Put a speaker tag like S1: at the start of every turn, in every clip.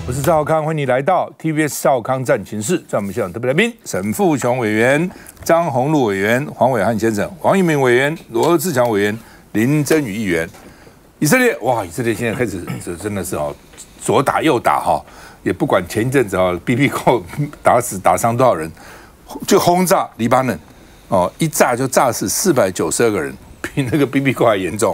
S1: 我是赵少康，欢迎你来到 TBS 赵少康战情室。在我们现场特别来宾，沈富雄委员、张宏陆委员、黄伟汉先生、王一鸣委员、罗志强委员、林珍宇议员。以色列以色列现在开始真的是左打右打也不管前一阵子BB 扣打伤多少人，就轰炸黎巴嫩一炸就炸死492个人，比那个 BB 扣还严重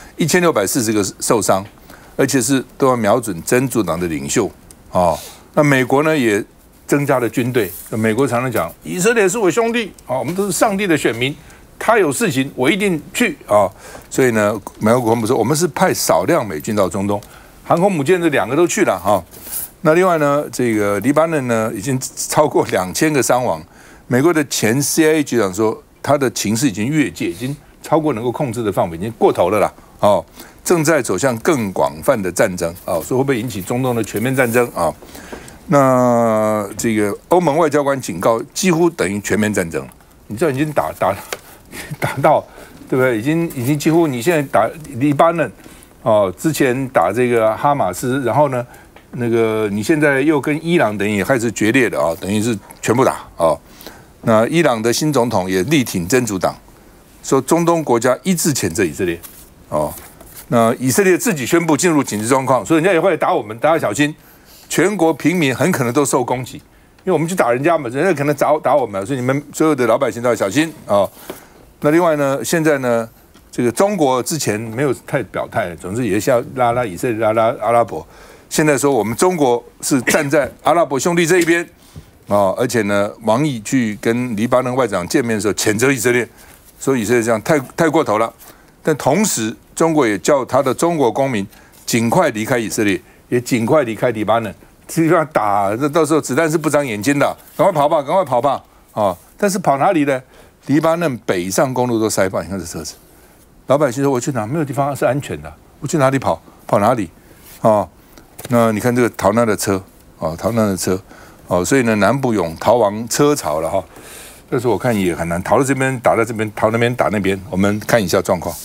S1: 1640个受伤，而且是都要瞄准真主党的领袖那美国呢也增加了军队，美国常常讲以色列是我兄弟我们都是上帝的选民，他有事情我一定去所以呢，美国国防部说我们是派少量美军到中东，航空母舰这2个都去了那另外呢，这个黎巴嫩呢已经超过2000个伤亡，美国的前 CIA 局长说他的情势已经越界，已经超过能够控制的范围，已经过头了啦正在走向更广泛的战争所以会不会引起中东的全面战争那这个欧盟外交官警告，几乎等于全面战争。你知道已经打到对不对？已经几乎你现在打黎巴嫩之前打这个哈马斯，然后呢那个你现在又跟伊朗等于也开始决裂了等于是全部打那伊朗的新总统也力挺真主党，说中东国家一致谴责以色列那以色列自己宣布进入紧急状况，所以人家也会来打我们，大家小心，全国平民很可能都受攻击，因为我们去打人家嘛，人家可能打我们，所以你们所有的老百姓都要小心那另外呢，现在呢，这个中国之前没有太表态，总之也是要拉以色列拉阿拉伯，现在说我们中国是站在阿拉伯兄弟这一边而且呢，王毅去跟黎巴嫩外长见面的时候谴责以色列，说以色列这样太过头了，但同时中国也叫他的中国公民尽快离开以色列，也尽快离开黎巴嫩，基本上打，到时候子弹是不长眼睛的，赶快跑吧但是跑哪里呢？黎巴嫩北上公路都塞爆，你看这车子，老百姓说我去哪？没有地方是安全的，我去哪里跑哪里那你看这个逃难的车所以呢南部有逃亡车潮了但是我看也很难逃到这边打到这边，逃那边打那边，我们看一下状况。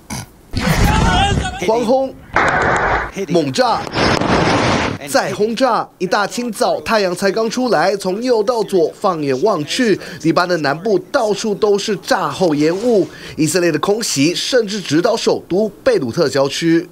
S2: 狂轰、猛炸、再轰炸，一大清早，太阳才刚出来，从右到左，放眼望去，黎巴嫩南部到处都是炸后烟雾，以色列的空袭甚至直捣首都贝鲁特郊区。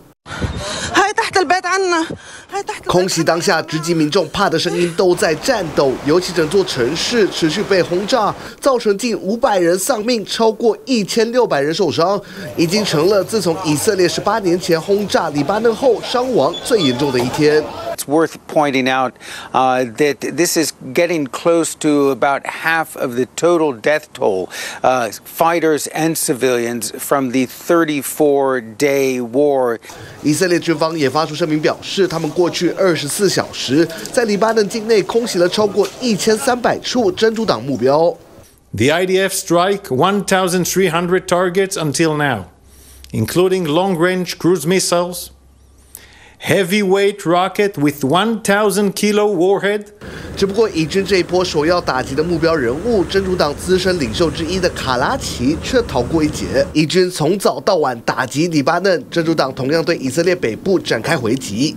S2: 空袭当下，直击民众怕的声音都在颤抖，尤其整座城市持续被轰炸，造成近500人丧命，超过1600人受伤，已经成了自从以色列18年前轰炸黎巴嫩后伤亡最严重的一天。
S3: It's worth pointing out that this is getting close to about half of the total death toll, fighters and civilians from the 34-day war.
S2: 以色列军方也发出声明表示，他们过去24小时在黎巴嫩境内空袭了超过1300处真主党目标。
S4: The IDF strike 1,300 targets until now, including long-range cruise missiles.Heavyweight rocket with 1,000 kilo warhead。
S2: 只不过以军这一波首要打击的目标人物，真主党资深领袖之一的卡拉奇却逃过一劫。以军从早到晚打击黎巴嫩，真主党同样对以色列北部展开回击。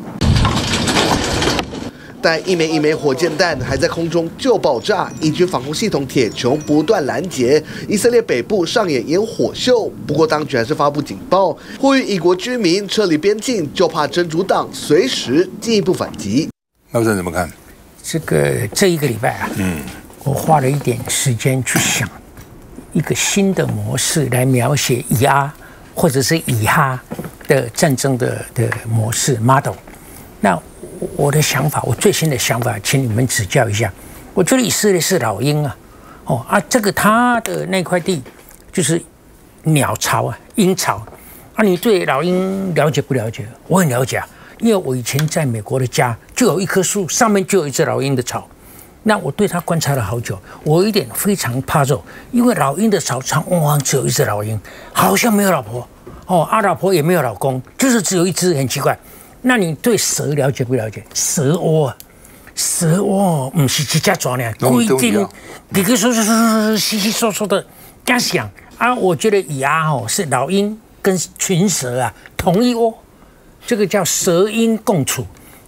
S2: 但一枚火箭弹还在空中就爆炸，以军防空系统铁穹不断拦截，以色列北部上演烟火秀。不过当局还是发布警报，呼吁以国居民撤离边境，就怕真主党随时进一步反击。
S1: 老郑怎么看？
S5: 这一个礼拜我花了一点时间去想一个新的模式来描写以阿或者是以哈的战争的模式 model。那我的想法，我最新的想法，请你们指教一下。我觉得以色列是老鹰这个他的那块地就是鸟巢鹰巢你对老鹰了解不了解？我很了解因为我以前在美国的家就有一棵树，上面就有一只老鹰的巢。那我对它观察了好久，我有一点非常怕肉，因为老鹰的巢常往只有一只老鹰，好像没有老婆老婆也没有老公，就是只有一只，很奇怪。那你对蛇了解不了解？蛇窝不是一只蛇呢，规定你可以说稀稀疏疏的，这样想我觉得以阿是老鹰跟群蛇同一窝，这个叫蛇鹰共处。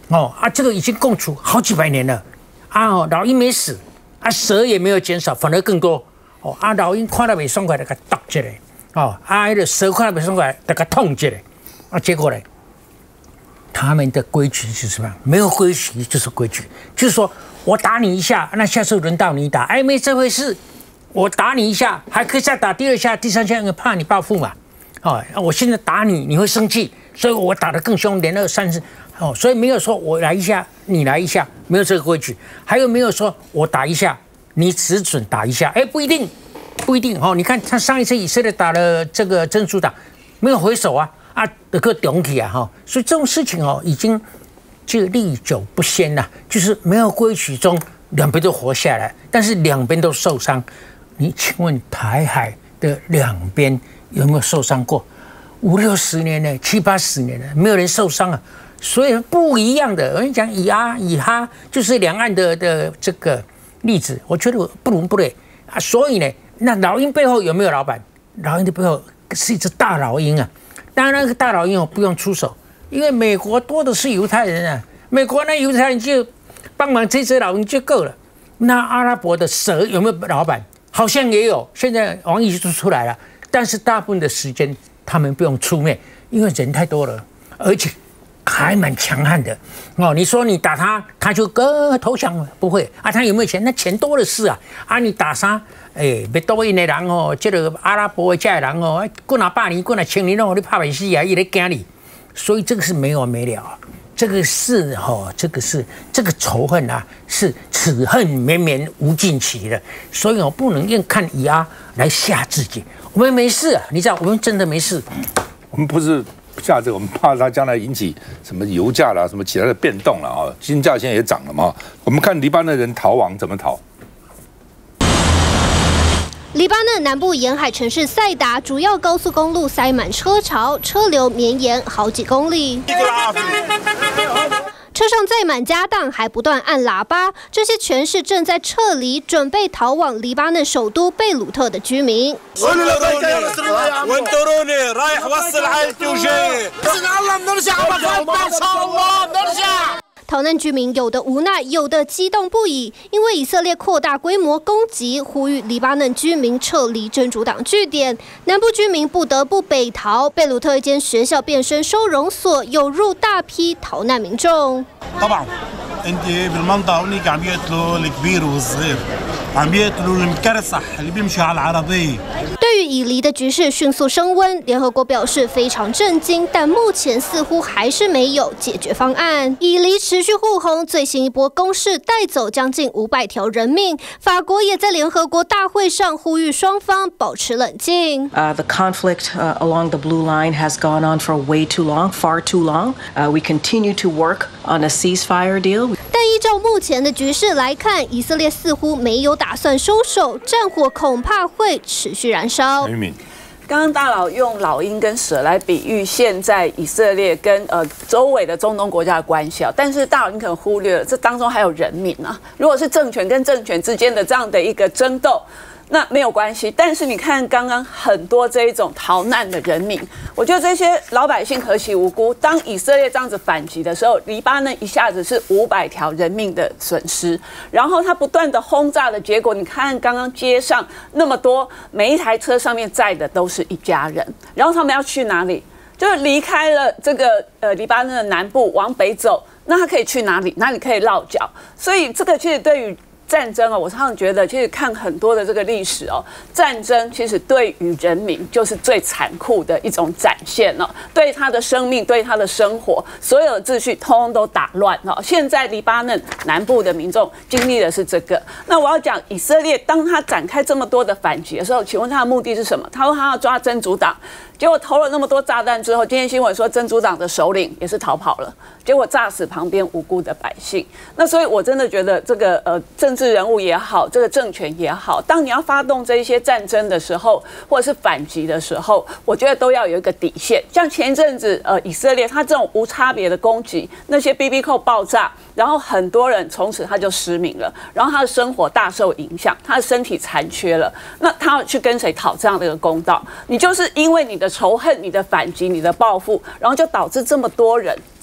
S5: 这个已经共处好几百年了，老鹰没死，蛇也没有减少，反而更多，老鹰看到没爽快，给它剁起来，那个蛇看到没爽快，给它痛起来，结果呢，他们的规矩是什么？没有规矩就是规矩，就是说我打你一下，那下次轮到你打，没这回事，我打你一下，还可以再打第二下、第三下，因为怕你报复嘛，我现在打你，你会生气，所以我打得更凶，连2、3次。所以没有说我来一下，你来一下，没有这个规矩。还有没有说我打一下，你只准打一下？不一定，不一定。你看他上一次以色列打了这个真主党，没有回手那个勇气所以这种事情已经就历久不鲜了，就是没有规矩中两边都活下来，但是两边都受伤。你请问台海的两边有没有受伤过？5、60年了，7、80年了，没有人受伤啊。所以不一样的，我跟你讲，以哈就是两岸的这个例子，我觉得不伦不类所以呢，那老鹰背后有没有老板？老鹰的背后是一只大老鹰啊。当然，那个大老鹰不用出手，因为美国多的是犹太人啊。美国那犹太人就帮忙这只老鹰就够了。那阿拉伯的蛇有没有老板？好像也有，现在王毅就出来了。但是大部分的时间他们不用出面，因为人太多了，而且还蛮强悍的你说你打他，他就投降了，不会他有没有钱？那钱多的是你打啥？别多印的人这个阿拉伯的这人过哪8年，过哪1000年你怕没死也在惊你，所以这个是没完没了。这个是这个仇恨是此恨绵绵无尽期的，所以不能用看以阿来吓自己。我们没事你知道，我们真的没事。
S1: 我们不是吓这个，我们怕它将来引起什么油价啦、什么其他的变动了金价现在也涨了嘛。我们看黎巴嫩人逃亡怎么逃。
S6: 黎巴嫩南部沿海城市塞达主要高速公路塞满车潮，车流绵延好几公里。车上载满家当，还不断按喇叭。这些全是正在撤离、准备逃往黎巴嫩首都贝鲁特的居民。逃难居民有的无奈，有的激动不已，因为以色列扩大规模攻击，呼吁黎巴嫩居民撤离真主党据点，南部居民不得不北逃。贝鲁特一间学校变身收容所，涌入大批逃难民众。
S7: انت بالمنطقه هونيك عم يقتلوا الكبير والصغير عم يقتلوا المكرسح اللي بيمشي على العربيه。
S6: 对于以黎的局势迅速升温，联合国表示非常震惊，但目前似乎还是没有解决方案。以黎持续护航，最新一波攻势带走将近500条人命。法国也在联合国大会上呼吁双方保持冷静。
S8: The conflict along the blue line has gone on for way too long, far too long. We continue to work on a ceasefire deal.
S6: 但依照目前的局势来看，以色列似乎没有打算收手，战火恐怕会持续燃烧。
S9: 刚刚大佬用老鹰跟蛇来比喻现在以色列跟周围的中东国家的关系但是大佬你可能忽略了这当中还有人民如果是政权跟政权之间的这样的一个争斗，那没有关系，但是你看刚刚很多这一种逃难的人民，我觉得这些老百姓何其无辜。当以色列这样子反击的时候，黎巴嫩一下子是500条人命的损失，然后他不断的轰炸的结果，你看刚刚街上那么多，每一台车上面载的都是一家人，然后他们要去哪里？就是离开了这个黎巴嫩的南部往北走，那他可以去哪里？哪里可以落脚？所以这个其实对于战争我常常觉得，其实看很多的这个历史战争其实对于人民就是最残酷的一种展现对他的生命，对他的生活，所有的秩序通通都打乱现在黎巴嫩南部的民众经历的是这个。那我要讲以色列，当他展开这么多的反击的时候，请问他的目的是什么？他说他要抓真主党，结果投了那么多炸弹之后，今天新闻说真主党的首领也是逃跑了，结果炸死旁边无辜的百姓。那所以我真的觉得这个政治人物也好，这个政权也好，当你要发动这一些战争的时候，或者是反击的时候，我觉得都要有一个底线。像前一阵子以色列他这种无差别的攻击，那些 BB 扣爆炸，然后很多人从此他就失明了，然后他的生活大受影响，他的身体残缺了。那他要去跟谁讨这样的一个公道？你就是因为你的仇恨、你的反击、你的报复，然后就导致这么多人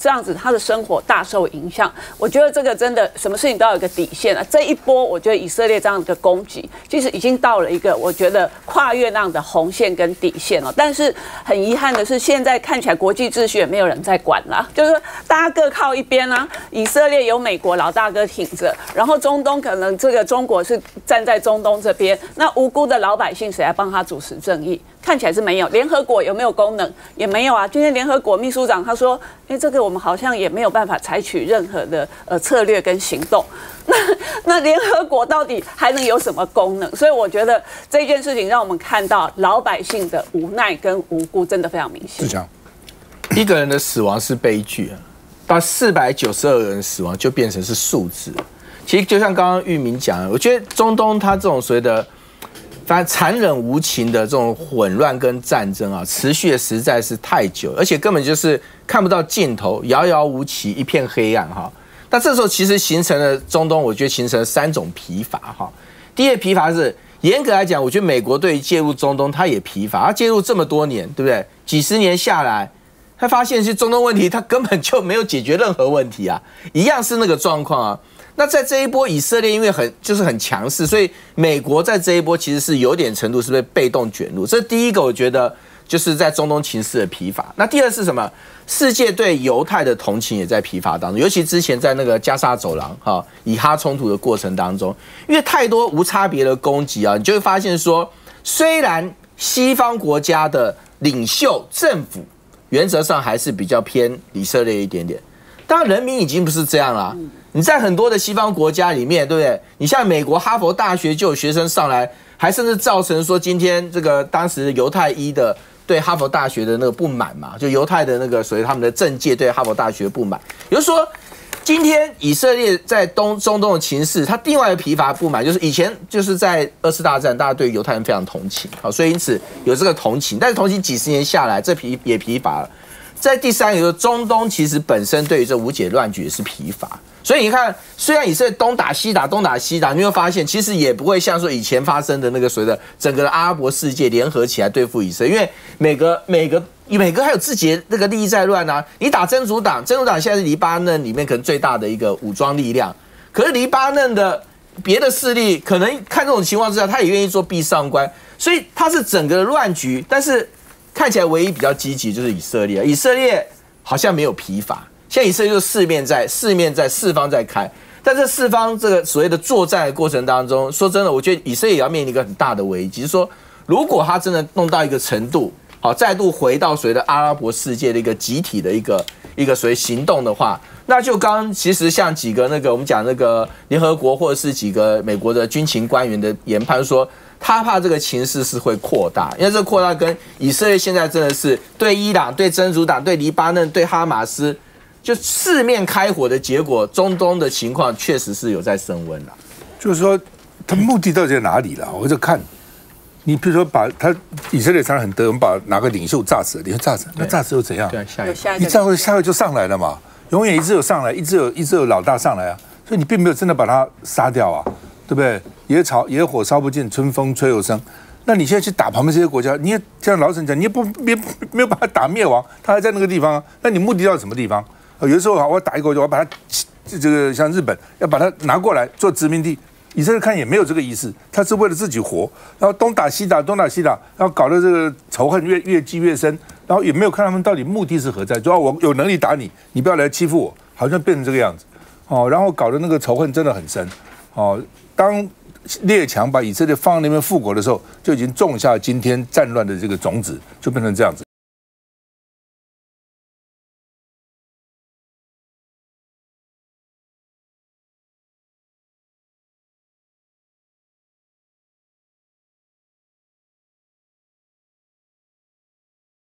S9: 这样子他的生活大受影响。我觉得这个真的什么事情都要有一个底线啊。这一波，我觉得以色列这样的攻击，其实已经到了一个我觉得跨越那样的红线跟底线了。但是很遗憾的是，现在看起来国际秩序也没有人在管啦，就是说大家各靠一边啊。以色列有美国老大哥挺着，然后中东可能这个中国是站在中东这边，那无辜的老百姓谁来帮他主持正义？看起来是没有。联合国有没有功能？也没有啊。今天联合国秘书长他说，这个我们好像也没有办法采取任何的策略跟行动。那联合国到底还能有什么功能？所以我觉得这件事情让我们看到老百姓的无奈跟无辜真的非常明显。
S1: 是这样，
S10: 一个人的死亡是悲剧啊，到492人死亡就变成是数字。其实就像刚刚玉明讲的，我觉得中东它这种所谓的反正残忍无情的这种混乱跟战争啊，持续的实在是太久，而且根本就是看不到尽头，遥遥无期，一片黑暗哈。那这时候其实形成了中东，我觉得形成了3种疲乏哈。第一个疲乏是严格来讲，我觉得美国对于介入中东，它也疲乏，它介入这么多年，对不对？几十年下来，他发现是中东问题，他根本就没有解决任何问题啊，一样是那个状况啊。那在这一波以色列因为很强势，所以美国在这一波其实是有点程度是被动卷入。这第一个我觉得就是在中东情势的疲乏。那第二是什么？世界对犹太的同情也在疲乏当中，尤其之前在那个加沙走廊以哈冲突的过程当中，因为太多无差别的攻击啊，你就会发现说，虽然西方国家的领袖政府原则上还是比较偏以色列一点点，当然人民已经不是这样了。你在很多的西方国家里面，对不对？你像美国哈佛大学就有学生上来，还甚至造成说今天这个当时犹太裔的对哈佛大学的那个不满嘛，就犹太的那个所谓他们的政界对哈佛大学的不满，也就是说，今天以色列在中东的情势，它另外一个疲乏不满就是以前就是在2次大战，大家对犹太人非常同情，好，所以因此有这个同情，但是同情几十年下来，这也疲乏了。在第三个就是中东其实本身对于这无解乱局也是疲乏。所以你看，虽然以色列东打西打，你会发现其实也不会像说以前发生的那个所谓的整个阿拉伯世界联合起来对付以色列，因为每个还有自己的那个利益在乱啊。你打真主党现在是黎巴嫩里面可能最大的一个武装力量，可是黎巴嫩的别的势力可能看这种情况之下，他也愿意做壁上观，所以它是整个乱局。但是看起来唯一比较积极就是以色列，以色列好像没有疲乏。现在以色列就四方在开，但这四方这个所谓的作战的过程当中，说真的，我觉得以色列也要面临一个很大的危机，就是说，如果他真的弄到一个程度，好，再度回到所谓的阿拉伯世界的一个集体的一个所谓行动的话，那就刚其实像几个那个我们讲那个联合国或者是几个美国的军情官员的研判说，他怕这个情势是会扩大，因为这个扩大跟以色列现在真的是对伊朗、对真主党、对黎巴嫩、对哈马斯。就四面开火的结果，中东的情况确实是有在升温了。
S1: 就是说，他目的到底在哪里了？我就看，你比如说把他以色列常常很得，我们把哪个领袖炸死，那炸死又怎样？
S10: 对，
S1: 下一个就上来了嘛，永远一直有上来，一直有老大上来啊，所以你并没有真的把他杀掉啊，对不对？野火烧不尽，春风吹又生。那你现在去打旁边这些国家，你也像老沈讲，你也没有把他打灭亡，他还在那个地方啊，那你目的到什么地方？有的时候我打一个国家，我把它这个像日本要把它拿过来做殖民地，以色列看也没有这个意思，他是为了自己活，然后东打西打，然后搞得这个仇恨越积越深，然后也没有看他们到底目的是何在，主要我有能力打你，你不要来欺负我，好像变成这个样子，然后搞得那个仇恨真的很深，当列强把以色列放在那边复国的时候，就已经种下今天战乱的这个种子，就变成这样子。